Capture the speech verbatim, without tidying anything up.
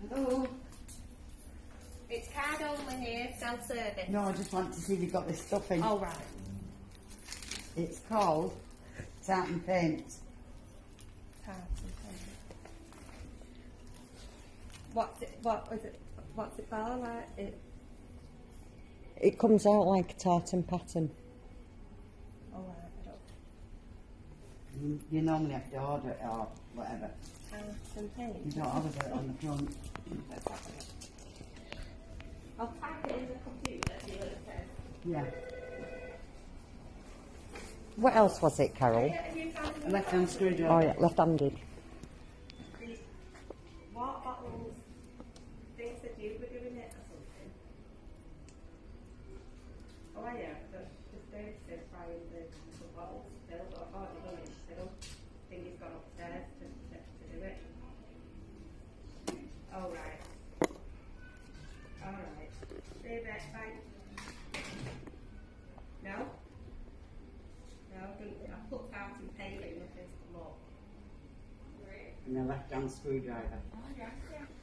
Hello? It's card only here, self-service. No, I just want to see if you've got this stuff in. Oh, right. It's called Tartan paint. Tartan paint. What's it, what is it, what's it for? Like, it, It comes out like a tartan pattern. oh, right, I don't. You, you normally have to order it or whatever. Tartan paint. You don't order it on the front. Let's have a look. I'll type it in the computer, see what it says. Yeah. What else was it, Carol? A left-hand screwdriver. Oh yeah, left-handed. These water bottles, things that you were doing it or something. Oh yeah, but just Dave said frying the, the bottles still, but I've already done it still. I think he's gone upstairs to, to, to do it. Oh right. Alright. Stay there, bye. No? No, I think I put out and paint it and nothing's come up. And a left-hand screwdriver. Oh yeah, yeah.